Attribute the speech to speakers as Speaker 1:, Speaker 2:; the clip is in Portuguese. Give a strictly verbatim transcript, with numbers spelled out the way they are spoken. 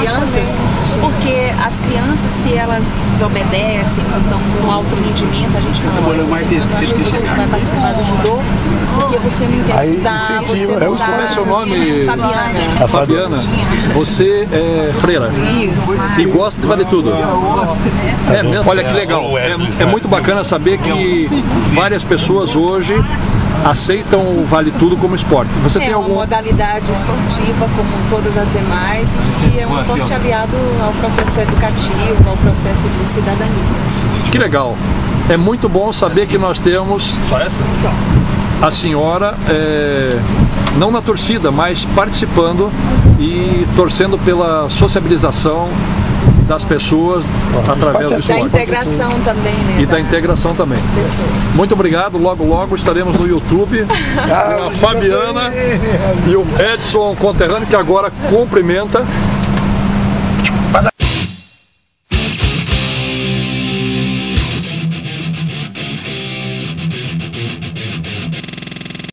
Speaker 1: crianças, porque as crianças, se elas desobedecem, não estão com alto rendimento, a gente fala, olha, essa semana eu acho que você não vai participar do judô, porque você não quer estudar, você não
Speaker 2: é
Speaker 1: está...
Speaker 2: Como é seu nome?
Speaker 1: Fabiana.
Speaker 2: Fabiana, você é freira.
Speaker 1: Isso.
Speaker 2: E gosta de Vale Tudo. É mesmo? Olha que legal. É, é muito bacana saber que várias pessoas hoje aceitam o Vale Tudo como esporte. Você
Speaker 1: é
Speaker 2: tem algum...
Speaker 1: uma modalidade esportiva como todas as demais e é um forte aliado ao processo educativo, ao processo de cidadania.
Speaker 2: Que legal. É muito bom saber que nós temos
Speaker 3: Só essa?
Speaker 1: Só.
Speaker 2: a senhora, é, não na torcida, mas participando e torcendo pela sociabilização das pessoas através do
Speaker 1: Da
Speaker 2: esporte.
Speaker 1: integração também, né?
Speaker 2: E da integração também.
Speaker 1: Pessoas.
Speaker 2: Muito obrigado, logo logo estaremos no YouTube com a Fabiana e o Edson conterrâneo, que agora cumprimenta